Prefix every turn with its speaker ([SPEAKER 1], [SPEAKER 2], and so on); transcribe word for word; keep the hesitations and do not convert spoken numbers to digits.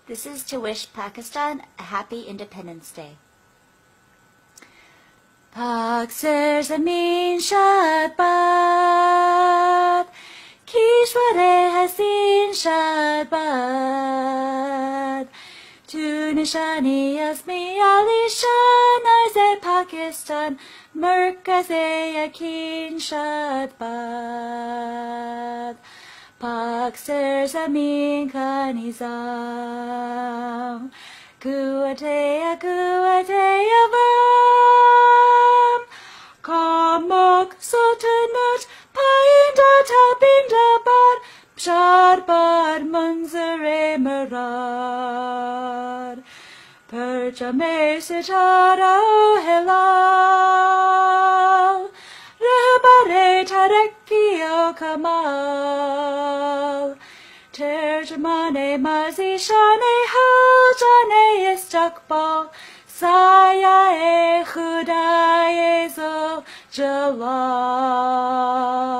[SPEAKER 1] This is to wish Pakistan a happy Independence Day. Pak ser zameen shad bad, kishware hasin shad bad. Tu nishani asmi ali shan arze Pakistan, merkaze yakin shad bad. Pak ser zameen kanizam, guatea guatea vam. Kamok sotanat painda tabinda bad, bshar bad munzare marad. Perjame sitara hilal, rebare tarekio kamal. Terjmane mazi shane haljane istakbal, saya e khudaye zul jalal.